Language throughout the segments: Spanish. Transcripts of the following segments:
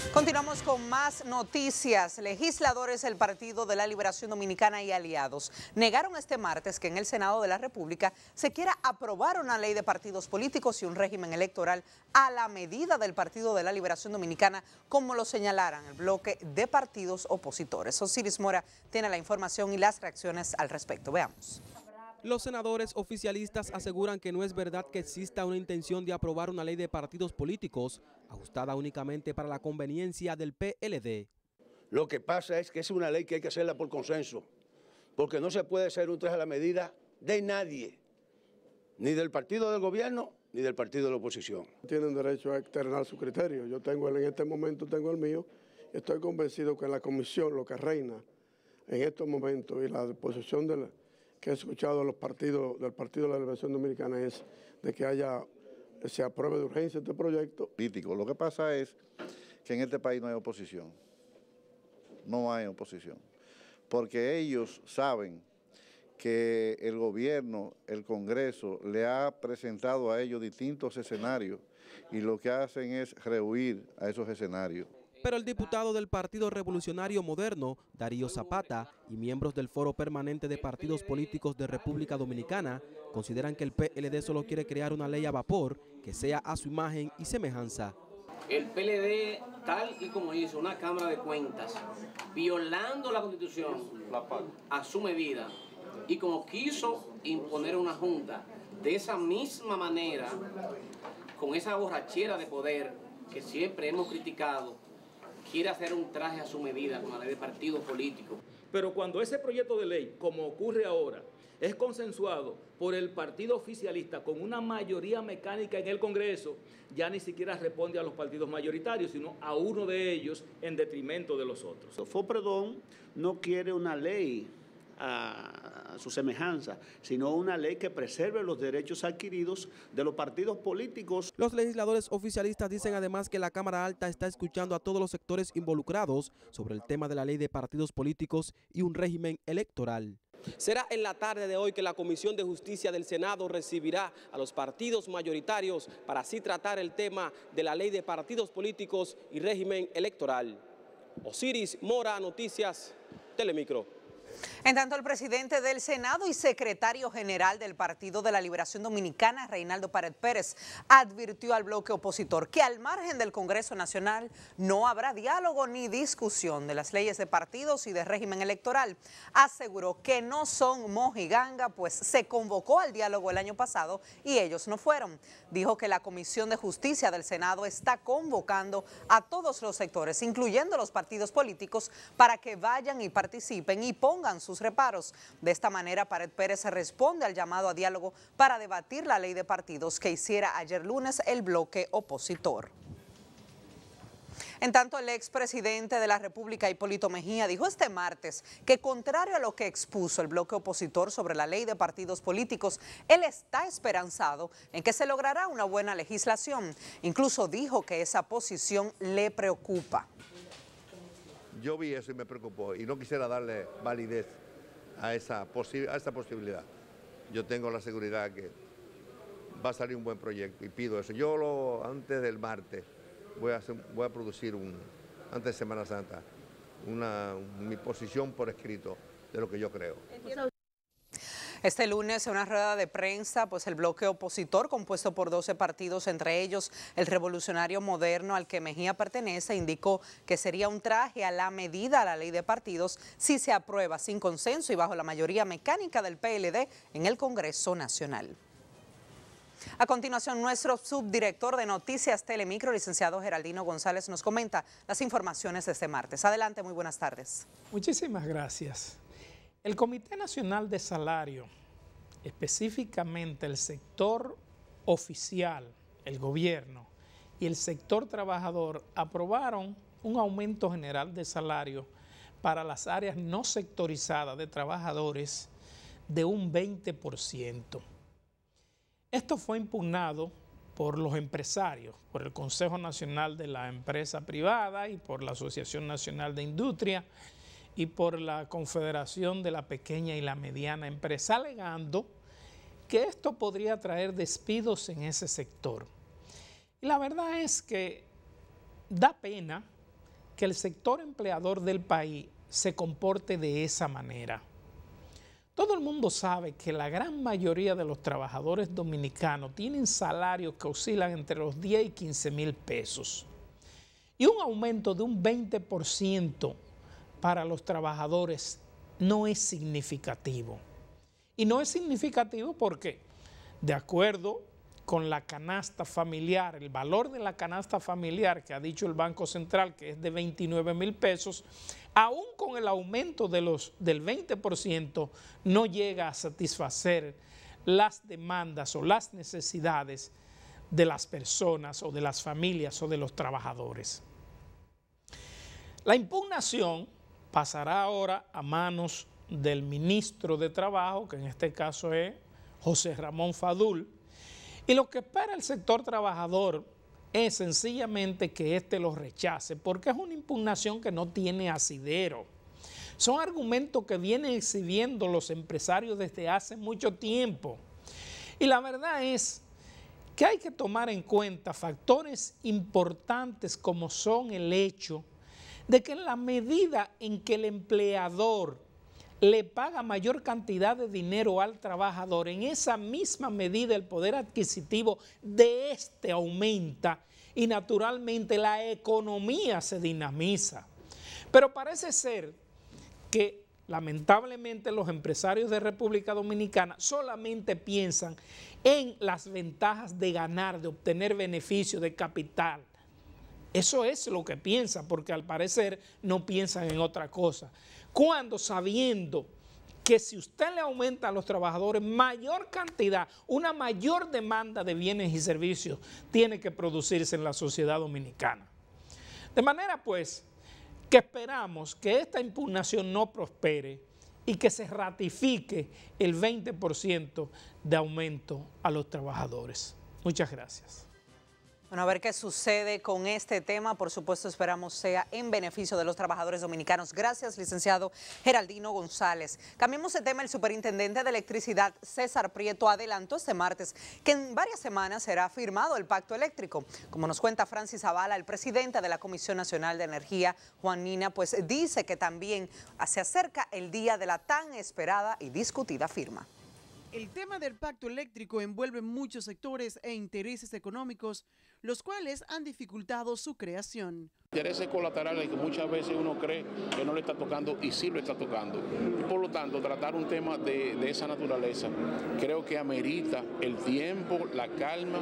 Continuamos con más noticias. Legisladores del Partido de la Liberación Dominicana y aliados negaron este martes que en el Senado de la República se quiera aprobar una ley de partidos políticos y un régimen electoral a la medida del Partido de la Liberación Dominicana, como lo señalaran el bloque de partidos opositores. Osiris Mora tiene la información y las reacciones al respecto. Veamos. Los senadores oficialistas aseguran que no es verdad que exista una intención de aprobar una ley de partidos políticos ajustada únicamente para la conveniencia del PLD. Lo que pasa es que es una ley que hay que hacerla por consenso, porque no se puede hacer un traje a la medida de nadie, ni del partido del gobierno, ni del partido de la oposición. Tienen derecho a externar su criterio. Yo tengo en este momento tengo el mío. Estoy convencido que en la comisión lo que reina en estos momentos y la posición que he escuchado a los partidos del Partido de la Liberación Dominicana es de que se apruebe de urgencia este proyecto. Político. Lo que pasa es que en este país no hay oposición. No hay oposición. Porque ellos saben que el gobierno, el Congreso, le ha presentado a ellos distintos escenarios y lo que hacen es rehuir a esos escenarios. Pero el diputado del Partido Revolucionario Moderno, Darío Zapata, y miembros del Foro Permanente de Partidos Políticos de República Dominicana consideran que el PLD solo quiere crear una ley a vapor que sea a su imagen y semejanza. El PLD, tal y como hizo una Cámara de Cuentas, violando la Constitución a su medida, y como quiso imponer una junta de esa misma manera, con esa borrachera de poder que siempre hemos criticado, quiere hacer un traje a su medida con la ley de partidos políticos. Pero cuando ese proyecto de ley, como ocurre ahora, es consensuado por el partido oficialista con una mayoría mecánica en el Congreso, ya ni siquiera responde a los partidos mayoritarios, sino a uno de ellos en detrimento de los otros. FOPREDOM no quiere una ley a su semejanza, sino una ley que preserve los derechos adquiridos de los partidos políticos. Los legisladores oficialistas dicen además que la Cámara Alta está escuchando a todos los sectores involucrados sobre el tema de la ley de partidos políticos y un régimen electoral. Será en la tarde de hoy que la Comisión de Justicia del Senado recibirá a los partidos mayoritarios para así tratar el tema de la ley de partidos políticos y régimen electoral. Osiris Mora, Noticias, Telemicro. En tanto, el presidente del Senado y secretario general del Partido de la Liberación Dominicana, Reinaldo Pared Pérez, advirtió al bloque opositor que al margen del Congreso Nacional no habrá diálogo ni discusión de las leyes de partidos y de régimen electoral. Aseguró que no son mojiganga, pues se convocó al diálogo el año pasado y ellos no fueron. Dijo que la Comisión de Justicia del Senado está convocando a todos los sectores, incluyendo los partidos políticos, para que vayan y participen y pongan sus reparos. De esta manera, Pared Pérez responde al llamado a diálogo para debatir la ley de partidos que hiciera ayer lunes el bloque opositor. En tanto, el expresidente de la República, Hipólito Mejía, dijo este martes que, contrario a lo que expuso el bloque opositor sobre la ley de partidos políticos, él está esperanzado en que se logrará una buena legislación. Incluso dijo que esa posición le preocupa. Yo vi eso y me preocupó y no quisiera darle validez a esa posibilidad. Yo tengo la seguridad que va a salir un buen proyecto y pido eso. Antes del martes voy a producir antes de Semana Santa mi posición por escrito de lo que yo creo. Este lunes, en una rueda de prensa, pues el bloque opositor, compuesto por 12 partidos, entre ellos el Revolucionario Moderno, al que Mejía pertenece, indicó que sería un traje a la medida a la ley de partidos si se aprueba sin consenso y bajo la mayoría mecánica del PLD en el Congreso Nacional. A continuación, nuestro subdirector de Noticias Telemicro, licenciado Geraldino González, nos comenta las informaciones de este martes. Adelante, muy buenas tardes. Muchísimas gracias. El Comité Nacional de Salario, específicamente el sector oficial, el gobierno y el sector trabajador, aprobaron un aumento general de salario para las áreas no sectorizadas de trabajadores de un 20%. Esto fue impugnado por los empresarios, por el Consejo Nacional de la Empresa Privada y por la Asociación Nacional de Industria y por la Confederación de la Pequeña y la Mediana Empresa, alegando que esto podría traer despidos en ese sector. Y la verdad es que da pena que el sector empleador del país se comporte de esa manera. Todo el mundo sabe que la gran mayoría de los trabajadores dominicanos tienen salarios que oscilan entre los 10 y 15 mil pesos. Y un aumento de un 20% para los trabajadores no es significativo. Y no es significativo porque, de acuerdo con la canasta familiar, el valor de la canasta familiar que ha dicho el Banco Central, que es de 29 mil pesos, aún con el aumento del 20%, no llega a satisfacer las demandas o las necesidades de las personas o de las familias o de los trabajadores. La impugnación pasará ahora a manos del ministro de Trabajo, que en este caso es José Ramón Fadul, y lo que espera el sector trabajador es sencillamente que éste lo rechace, porque es una impugnación que no tiene asidero. Son argumentos que vienen exhibiendo los empresarios desde hace mucho tiempo. Y la verdad es que hay que tomar en cuenta factores importantes como son el hecho de que en la medida en que el empleador le paga mayor cantidad de dinero al trabajador, en esa misma medida el poder adquisitivo de este aumenta y naturalmente la economía se dinamiza. Pero parece ser que lamentablemente los empresarios de República Dominicana solamente piensan en las ventajas de ganar, de obtener beneficios de capital. Eso es lo que piensan, porque al parecer no piensan en otra cosa. Cuando sabiendo que si usted le aumenta a los trabajadores mayor cantidad, una mayor demanda de bienes y servicios tiene que producirse en la sociedad dominicana. De manera pues que esperamos que esta impugnación no prospere y que se ratifique el 20% de aumento a los trabajadores. Muchas gracias. Bueno, a ver qué sucede con este tema. Por supuesto, esperamos sea en beneficio de los trabajadores dominicanos. Gracias, licenciado Geraldino González. Cambiemos de tema. El superintendente de electricidad, César Prieto, adelantó este martes que en varias semanas será firmado el pacto eléctrico. Como nos cuenta Francis Zavala, el presidente de la Comisión Nacional de Energía, Juan Nina, pues dice que también se acerca el día de la tan esperada y discutida firma. El tema del pacto eléctrico envuelve muchos sectores e intereses económicos, los cuales han dificultado su creación. Intereses colaterales que muchas veces uno cree que no le está tocando y sí lo está tocando. Y por lo tanto, tratar un tema de esa naturaleza creo que amerita el tiempo, la calma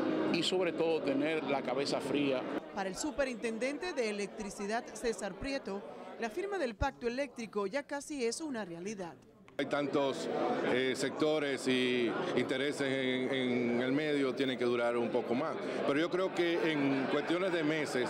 y sobre todo tener la cabeza fría. Para el superintendente de electricidad, César Prieto, la firma del pacto eléctrico ya casi es una realidad. Hay tantos sectores y intereses en el medio, tienen que durar un poco más. Pero yo creo que en cuestiones de meses,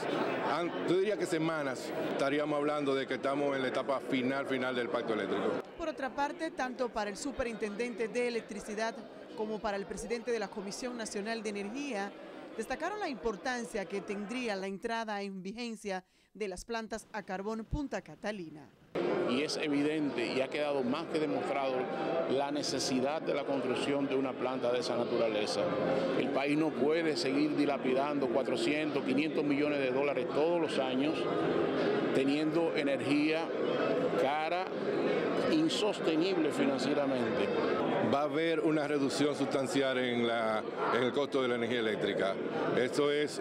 yo diría que semanas, estaríamos hablando de que estamos en la etapa final del pacto eléctrico. Por otra parte, tanto para el superintendente de electricidad como para el presidente de la Comisión Nacional de Energía, destacaron la importancia que tendría la entrada en vigencia de las plantas a carbón Punta Catalina. Y es evidente y ha quedado más que demostrado la necesidad de la construcción de una planta de esa naturaleza. El país no puede seguir dilapidando 400, 500 millones de dólares todos los años teniendo energía cara, insostenible financieramente. Va a haber una reducción sustancial en el costo de la energía eléctrica. Esto es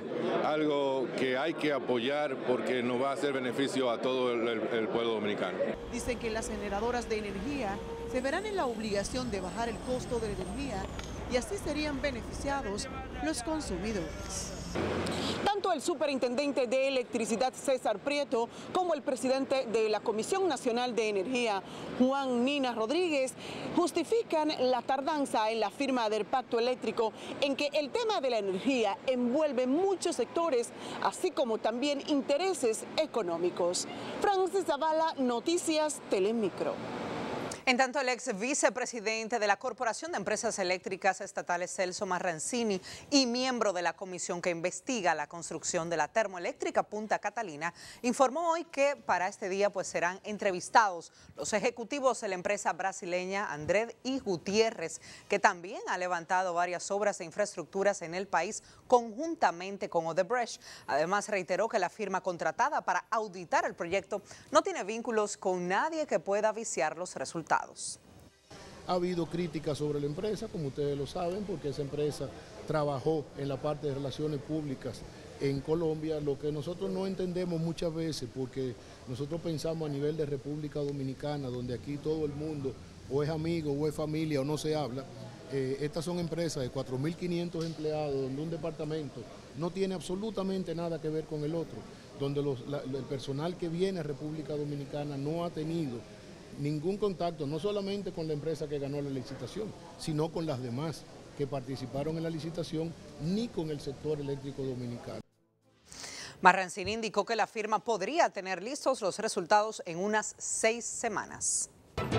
algo que hay que apoyar porque nos va a hacer beneficio a todo el pueblo dominicano. Dicen que las generadoras de energía se verán en la obligación de bajar el costo de la energía y así serían beneficiados los consumidores. Tanto el superintendente de electricidad César Prieto como el presidente de la Comisión Nacional de Energía Juan Nina Rodríguez justifican la tardanza en la firma del pacto eléctrico, en que el tema de la energía envuelve muchos sectores, así como también intereses económicos. Francis Zavala, Noticias Telemicro. En tanto, el ex vicepresidente de la Corporación de Empresas Eléctricas Estatales, Celso Marrancini, y miembro de la comisión que investiga la construcción de la termoeléctrica Punta Catalina, informó hoy que para este día serán entrevistados los ejecutivos de la empresa brasileña André y Gutiérrez, que también ha levantado varias obras de infraestructuras en el país conjuntamente con Odebrecht. Además, reiteró que la firma contratada para auditar el proyecto no tiene vínculos con nadie que pueda viciar los resultados. Ha habido críticas sobre la empresa, como ustedes lo saben, porque esa empresa trabajó en la parte de relaciones públicas en Colombia, lo que nosotros no entendemos muchas veces, porque nosotros pensamos a nivel de República Dominicana, donde aquí todo el mundo o es amigo o es familia o no se habla. Estas son empresas de 4.500 empleados, donde un departamento no tiene absolutamente nada que ver con el otro, donde el personal que viene a República Dominicana no ha tenido ningún contacto, no solamente con la empresa que ganó la licitación, sino con las demás que participaron en la licitación, ni con el sector eléctrico dominicano. Marrancini indicó que la firma podría tener listos los resultados en unas 6 semanas.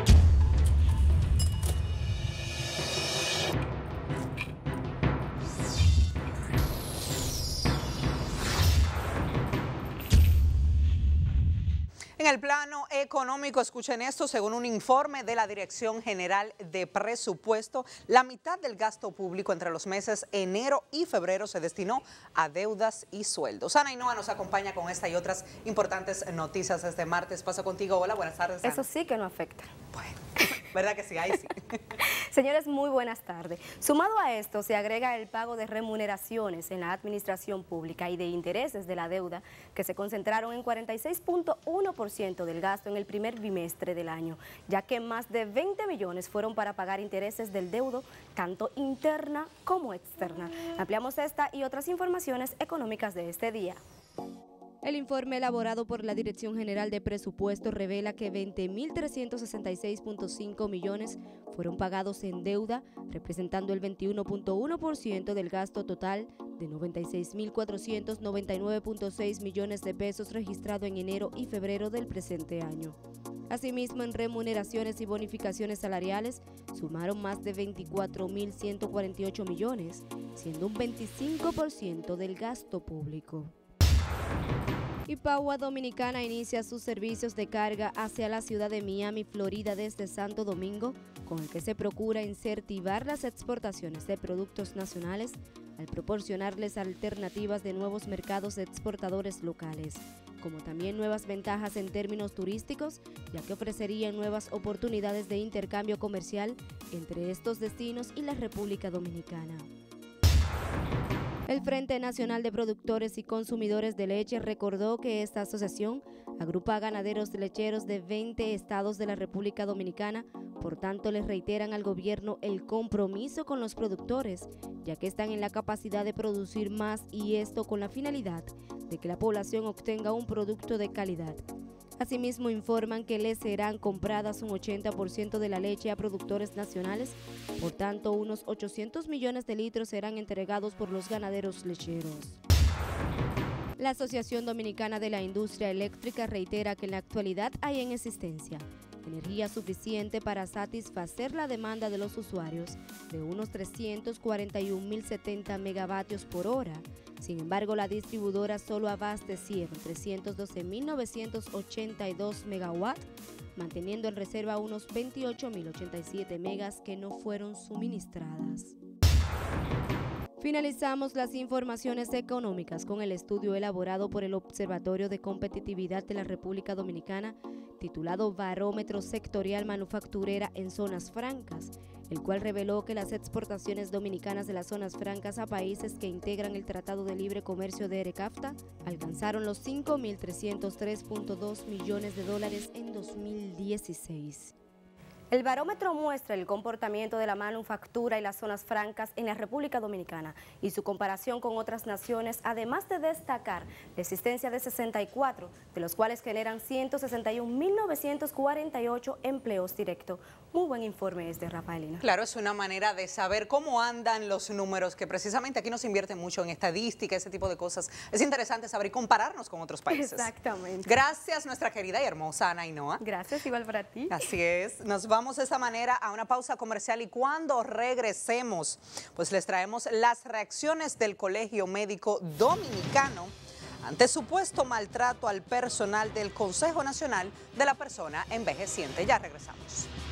En el plano económico, escuchen esto, según un informe de la Dirección General de Presupuesto, la mitad del gasto público entre los meses enero y febrero se destinó a deudas y sueldos. Ana Ainhoa nos acompaña con esta y otras importantes noticias este martes. Paso contigo. Hola, buenas tardes, Ana. Eso sí que no afecta. Bueno, ¿verdad que sí? Ahí sí. Señores, muy buenas tardes. Sumado a esto, se agrega el pago de remuneraciones en la administración pública y de intereses de la deuda, que se concentraron en 46.1% del gasto en el primer bimestre del año, ya que más de 20 millones fueron para pagar intereses del deudo, tanto interna como externa. Ampliamos esta y otras informaciones económicas de este día. El informe elaborado por la Dirección General de Presupuesto revela que 20.366.5 millones fueron pagados en deuda, representando el 21.1% del gasto total de 96.499.6 millones de pesos registrado en enero y febrero del presente año. Asimismo, en remuneraciones y bonificaciones salariales sumaron más de 24.148 millones, siendo un 25% del gasto público. Ipagua Dominicana inicia sus servicios de carga hacia la ciudad de Miami, Florida, desde Santo Domingo, con el que se procura incentivar las exportaciones de productos nacionales al proporcionarles alternativas de nuevos mercados exportadores locales, como también nuevas ventajas en términos turísticos, ya que ofrecerían nuevas oportunidades de intercambio comercial entre estos destinos y la República Dominicana. El Frente Nacional de Productores y Consumidores de Leche recordó que esta asociación agrupa a ganaderos lecheros de 20 estados de la República Dominicana, por tanto les reiteran al gobierno el compromiso con los productores, ya que están en la capacidad de producir más y esto con la finalidad de que la población obtenga un producto de calidad. Asimismo, informan que les serán compradas un 80% de la leche a productores nacionales, por tanto, unos 800 millones de litros serán entregados por los ganaderos lecheros. La Asociación Dominicana de la Industria Eléctrica reitera que en la actualidad hay en existencia energía suficiente para satisfacer la demanda de los usuarios de unos 341.070 megavatios por hora. Sin embargo, la distribuidora solo abastecieron 312.982 megawatts, manteniendo en reserva unos 28.087 megas que no fueron suministradas. Finalizamos las informaciones económicas con el estudio elaborado por el Observatorio de Competitividad de la República Dominicana, titulado Barómetro Sectorial Manufacturera en Zonas Francas, el cual reveló que las exportaciones dominicanas de las zonas francas a países que integran el Tratado de Libre Comercio de ERECAFTA alcanzaron los 5.303.2 millones de dólares en 2016. El barómetro muestra el comportamiento de la manufactura y las zonas francas en la República Dominicana y su comparación con otras naciones, además de destacar la existencia de 64, de los cuales generan 161.948 empleos directos. Muy buen informe este, Rafaelina. Claro, es una manera de saber cómo andan los números, que precisamente aquí nos invierte mucho en estadística, ese tipo de cosas. Es interesante saber y compararnos con otros países. Exactamente. Gracias, nuestra querida y hermosa Ana Ainhoa. Gracias, igual para ti. Así es. Nos vamos. vamos de esta manera a una pausa comercial y cuando regresemos, pues les traemos las reacciones del Colegio Médico Dominicano ante supuesto maltrato al personal del Consejo Nacional de la Persona Envejeciente. Ya regresamos.